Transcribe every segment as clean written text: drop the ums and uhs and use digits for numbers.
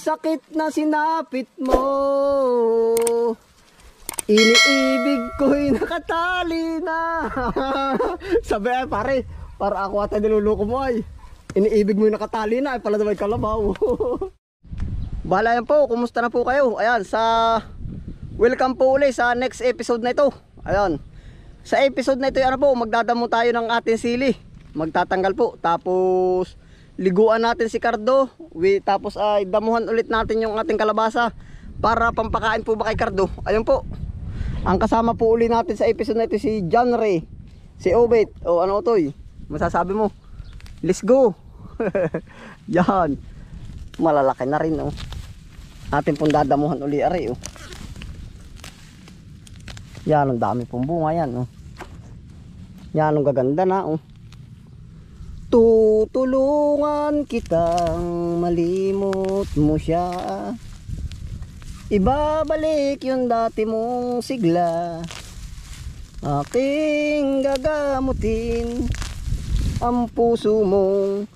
sakit na sinapit mo, iniibig ko'y nakatali na. Sabi ay pare, para ako ata niluluko mo ay. Iniibig mo'y nakatali na, ay pala naman kalabaw. Bala yan po, kumusta na po kayo? Ayan, welcome po ulit sa next episode na ito. Ayan, sa episode na ito, ano po, magdadamo tayo ng ating sili. Magtatanggal po, tapos liguan natin si Cardo. Tapos ay damuhan ulit natin yung ating kalabasa para pampakain po ba kay Cardo. Ayun po, ang kasama po ulit natin sa episode na ito si John Ray, si Obet. O ano Toy, masasabi mo? Let's go. Yan, malalaki na rin atin pong dadamuhan uli ari Yan, ang dami pong bunga yan Yan, ang gaganda na Tutulungan kitang malimot mo siya, ibabalik yung dati mong sigla, aking gagamutin ang puso mong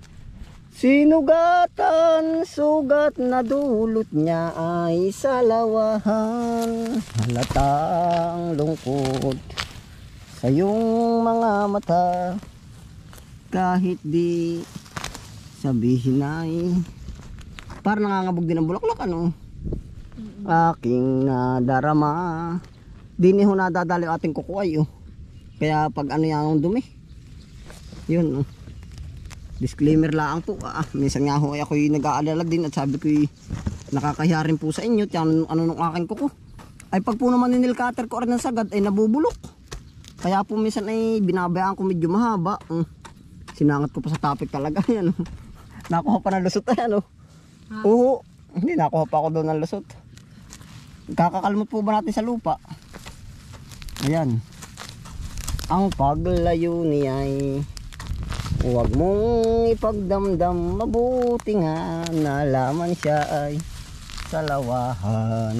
sinugatan, sugat na dulot niya ay salawahan. Halatang lungkot sa iyong mga mata, kahit di sabihin ay parang nangangabog din ang bulaklak aking nadarama. Dini ho nadadali ating kukuay kaya pag yung dumi yun disclaimer lang po. Minsan nga ho ay ako'y nag-aalala din at sabi ko'y nakakahiya rin po sa inyo tiyan nung aking kuko ay pag po naman ninil cutter ko rin ng sagad ay nabubulok, kaya po minsan ay binabayaan ko medyo mahaba. Sinangat ko pa sa topic talaga yan. Nakuha pa ng lusot Oo, hindi nakuha pa ako doon ng lusot. Kakakalmot po ba natin sa lupa? Ayan, ang paglayo niya ay huwag mong ipagdamdam, mabuti nga nalaman siya ay salawahan.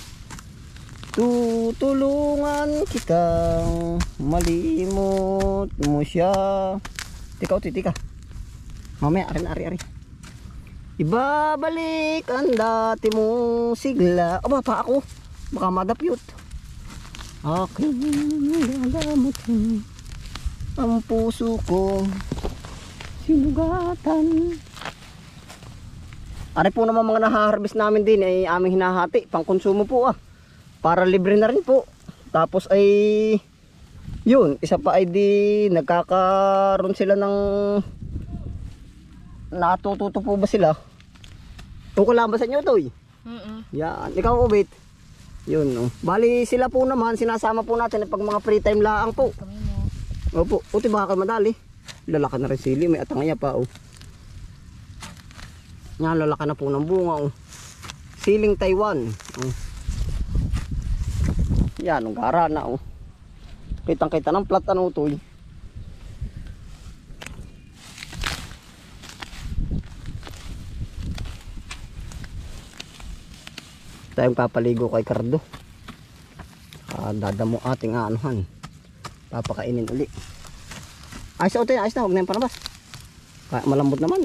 Tutulungan kitang malimot mo siya. Tika tika, mamaya ari. Ibabalik ang dati mong sigla. Aba pa ako, baka madapyot. Aking gagamutin ang puso ko, sinugatan. Ari po naman mga nahaharvest namin din ay aming hinahati pang konsumo po para libre na rin po. Tapos ay yun, isa pa ay di nagkakaroon sila ng natututo po ba sila? Tukol lang ba sa inyo Toy? Yan, ikaw Obet. Yun bali sila po naman sinasama po natin pag mga free time laang po. Opo, uti baka kayo madali. Lalaki na rin sili, may atangaya pa Yan, lalaki na po ng bunga Siling Taiwan Yan, ang gara na Kitang kita ng plat Toy. Tayong papaligo kay Cardo. Dadamo ating papakainin uli. Ayos na ayos na, huwag na yung panabas. Malambot naman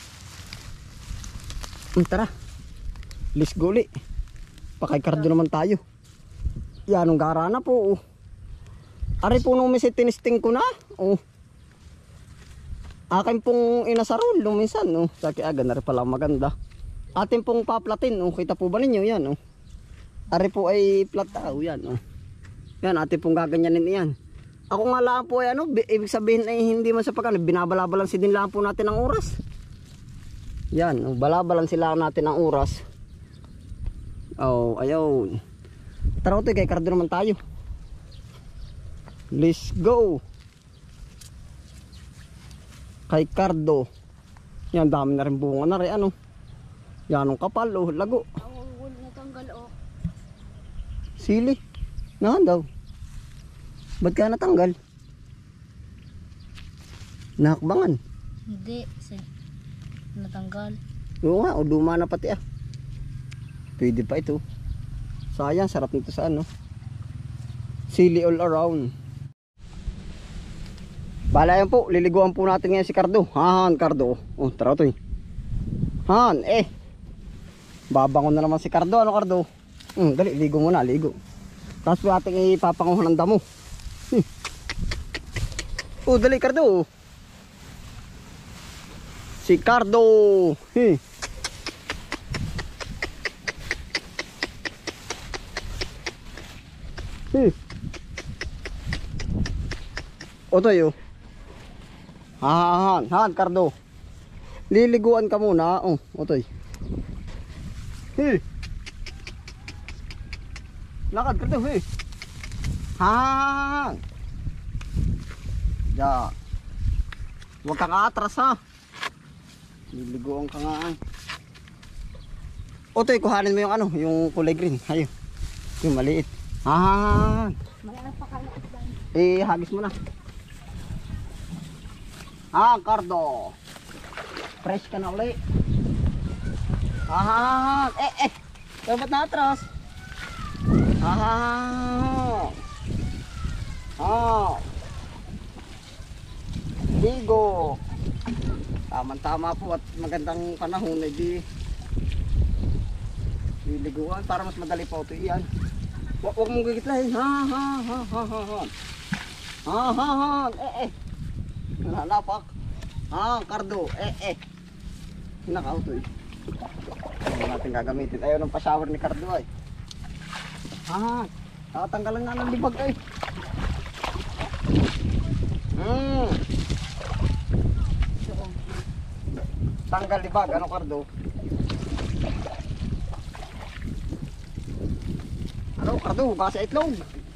tara, let's go uli. Pakay Cardo naman tayo. Yan, ang gara na po Ari po nung minsan tinisting ko na akin pong inasarol nung minsan Saki agad na rin pala maganda. Atin pong paplatin kita po ba ninyo yan Ari po ay plat yan Yan, atin pong gaganyanin yan. Ako nga lang po ay ibig sabihin ay hindi man sa binabalabalansi din lang po natin ang oras. Yan, balabalansi lang natin ang oras. Ayaw. Tara kay Cardo naman tayo. Let's go. Kay Cardo. Yan, dami na rin bunga na rin Yan ang kapal lago. Natanggal Sili. Nahan daw. Ba't kaya natanggal? Nakakbangan. Hindi, natanggal. Oo nga, duma na pati Pwede pa ito. Sayang, sarap nito sa sili all around. Bala yan po, liliguan po natin ngayon si Cardo. Han, Cardo. Tara Toy. Han, Babangon na naman si Cardo. Ano Cardo? Dali, ligo muna, ligo. Tapos po ating ipapanguhan ng damo. Dali Cardo. Si Cardo. Otoy oh. Han, Cardo. Liliguan ka muna. Otoy. Lakad Cardo, Han. Ya. Huwag kang atras ha. Liliguan ka nga. Otoy, kuhanin mo yung ano, yung kulay green. Hayo. Yung maliit. Han. May ano pa kayo isdan. Hagis mo na. Cardo. Fresh ka na uli. Dapat na atras. Ligo. Tama po at magandang panahon na liliguan para mas madali pa ito iyan. Huwag mong gigitlahin. Nalapak. Cardo. Hinakauto eh. Ano natin gagamitin? Ayaw ng pa-shower ni Cardo ay. Tatanggalan nga ng libag ay. Tanggal libag. Ano Cardo? Ano Cardo? Baka sa itlog.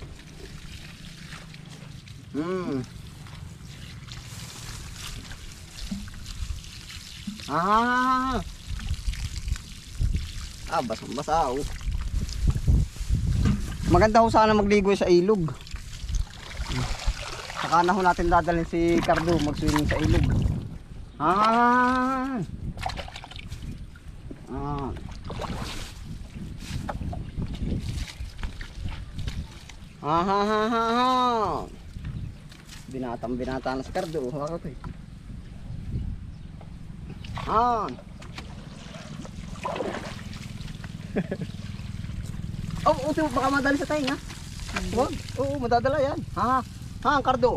Basang-basa oh. Maganda ho sana magligo sa ilog. Saka na ho natin dadalhin si Cardo mag-swimming sa ilog. Binata na si Cardo. Bakit eh? Baka madali sa tainga. Wag. Oo, madadala yan. Cardo.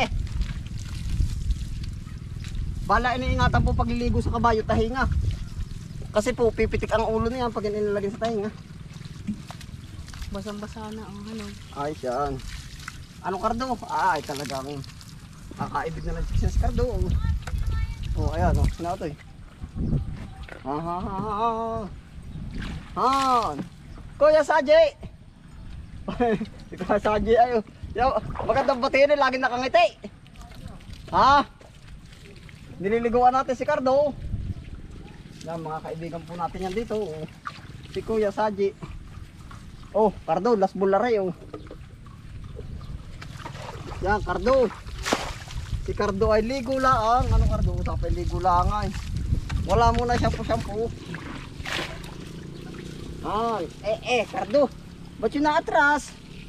Bala iniingatan po pagliligo sa kabayo tahinga. Kasi po pipitik ang ulo niya pag inilagay sa tainga. Basang-basa na ang ano. Ay, siyan. Ano Cardo? Ay, talagang kakaibig na lang si Cardo. Ayan, sinato eh. Kuya Saji. Kuya Saji ayo. Magandang batiin, lagi nakangiti. Nililiguan natin si Cardo. Yan, mga kaibigan po natin yan dito. Si Kuya Saji. Cardo, last bulare Yan, Cardo. Si Cardo ay ligo lang. Ano Cardo? Tapos ligo lang ay. Wala muna shampoo. Cardo. Ba't yun naatras?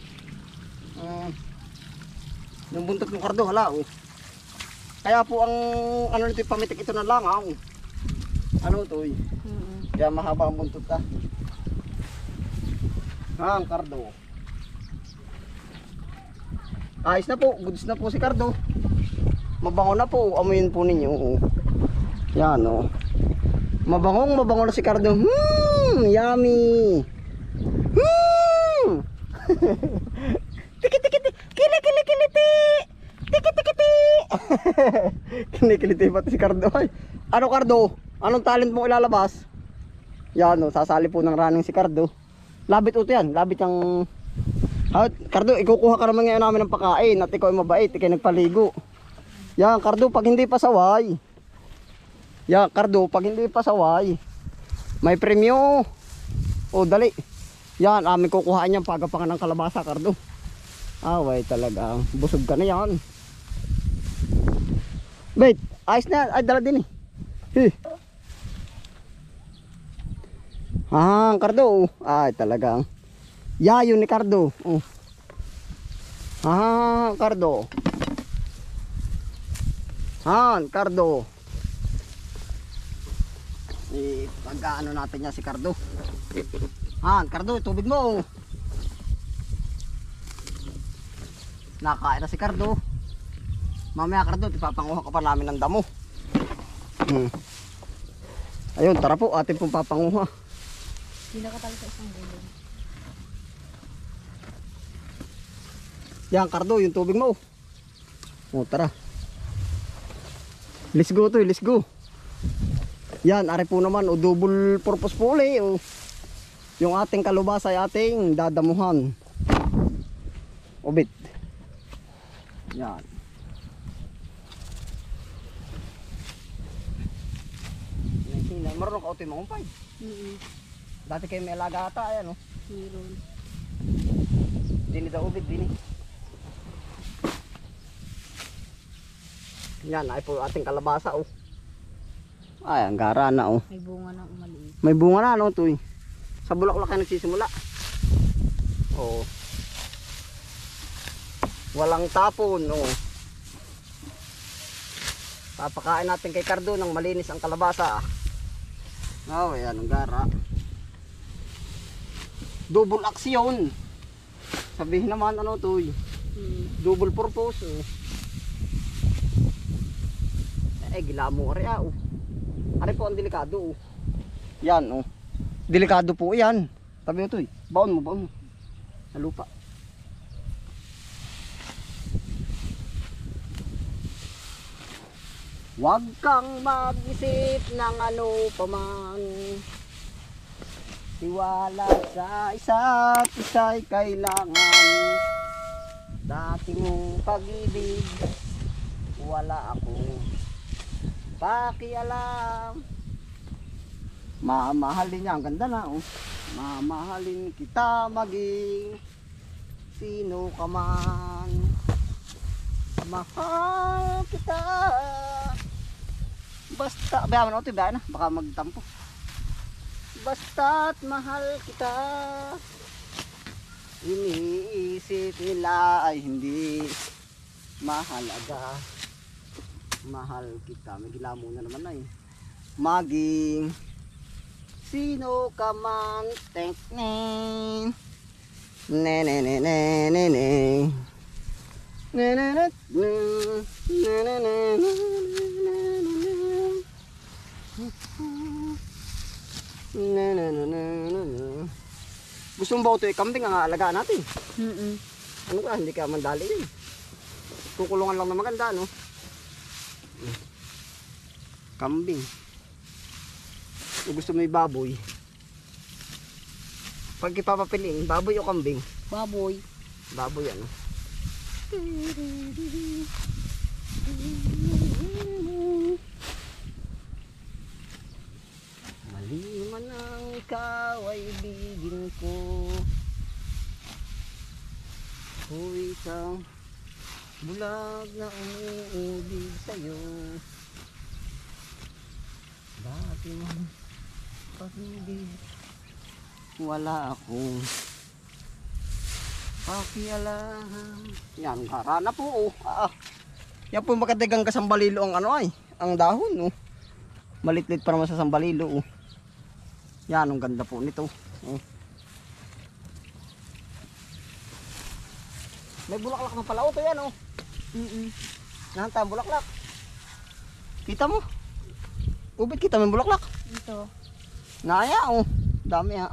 Yung buntot ng Cardo, hala Kaya po ang ano nito pamitik ito na lang Ano to Kaya mahaba ang buntot Cardo. Ayos na po, goods na po si Cardo. Mabango na po, amuyin po ninyo. Yan mabango na si Cardo. Yummy. Tiki kinikiliti pati si Cardo ay. Ano Cardo? Anong talent mo ilalabas? Yan sasali po ng running si Cardo. Labit uto yan, labit yung Cardo, ikukuha ka naman ngayon namin ng pakain at ikaw ay mabait, ikaw nagpaligo. Yan Cardo, pag hindi pa saway. Yan Cardo, pag hindi pa saway, may premyo. Dali. Yan, amin kukuhaan yan pagapangan ng kalabasa Cardo. Away talaga, busog ka na yan. Wait, ayos na, ay dala din Cardo, ay talagang yayo ni Cardo. Cardo. Cardo. Pag-ano natin niya si Cardo. Cardo, tubig mo. Nakain na si Cardo. Mamaya Cardo, ipapanguha ka pa namin ng damo. Ayun, tara po, atin pong papanguha. Hindi ka pala sa isang gulong. Yan Cardo, yung tubig mo. Tara. Let's go to, let's go. Yan, ari po naman, double purpose po ulit. Yung ating kalubasa ay ating dadamuhan. Ubit. Yan. Marunong ka utoy mangumpay. Dati kayo may alaga ata, ayan o. Meron. Dini daw ubit, dini. Yan, ay po ating kalabasa o. Ay, ang gara na o. May bunga ng umaliit. May bunga na no, tuy. Sa bulaklak kayo nagsisimula. Oo. Walang tapon, o. Papakain natin kay Cardo ng malinis ang kalabasa. Oh, ayan, ang gara. Double aksyon. Sabihin naman ano, tuy. Double purpose, o. Gila mo, ari o. Ari po ang delikado, oh. Yan, oh. Delikado po yan. Tabi mo to, eh. Baon mo. Sa lupa. Huwag kang mag-isip ng ano paman. Tiwala sa isa't isa'y kailangan. Dati mong pag-ibig, wala akong pakialam. Mamahalin niya, ang ganda na oh. Mamahalin kita maging sino ka man. Mahal kita. Basta, bayaman ako ito, bayan na, baka magtampo. Basta't mahal kita. Iniisip nila ay hindi mahalaga. Mahal kita. May gilamo na naman na eh. Maging sino ka man. Thank ne. Ne ne ne ne ne ne. Ne ne ne ne. Ne ne ne ne. Ne ne ne ne ne. Gusto mo ba ito kambing ang alagaan natin? Ano ka? Hindi ka mandali eh. Kukulungan lang na maganda, no? Kambing. Kung gusto mo yung baboy, pag ipapapiliin, baboy o kambing? Baboy. Baboy ano? Mali man ang ikaw ay ibigin ko. Huy isang bulag na umuubig sa'yo. Dati mong pag-ibig, wala akong pakialam. Yan, gara na po. Yan po makadagang kasambalilo ang ano ay, ang dahon. Malitlit pa naman sa sambalilo. Yan, ang ganda po nito. May bulaklak na pala ito yan. Nahanta ang bulaklak. Kita mo? Ubit kita may bulaklak. Ito. Naya dami ha.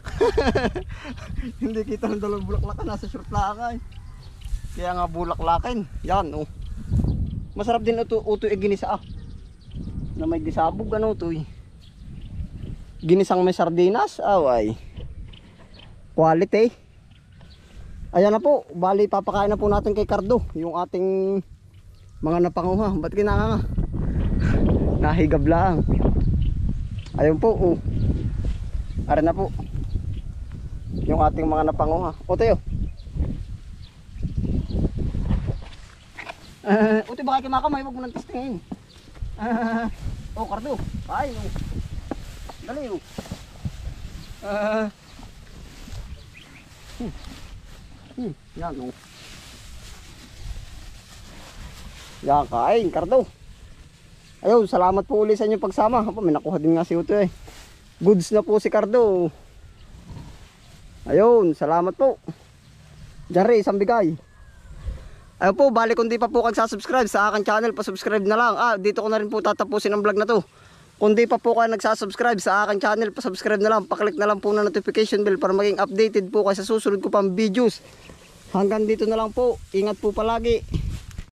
Hindi kita ng dalawang bulaklakan, nasa short lang ay. Kaya nga bulaklakin. Yan Masarap din ito ginisa na may disabog ano ito Ginisang may sardinas. Ay. Quality. Ayan na po, bali papakain na po natin kay Cardo yung ating mga napanguha. Ba't kinanga? Nahigab lang. Ayun po, Ara na po yung ating mga napanguha. O tayo. Uti baka kimakamay, wag mo nang testingin. Cardo. Ay, dali yan Yan, kain, Cardo. Ayun, salamat po ulit sa inyong pagsama. Apa, may nakuha din nga si Uto eh. Goods na po si Cardo. Ayun, salamat po. Jari, isang bigay. Ayun po, bali kung di pa po kayo subscribe sa aking channel, pa-subscribe na lang. Dito ko na rin po tatapusin ang vlog na to. Kung di pa po kayo nagsasubscribe sa aking channel, pa-subscribe na lang. Paklik na lang po na notification bell para maging updated po kayo sa susunod ko pang videos. Hanggang dito na lang po. Ingat po palagi.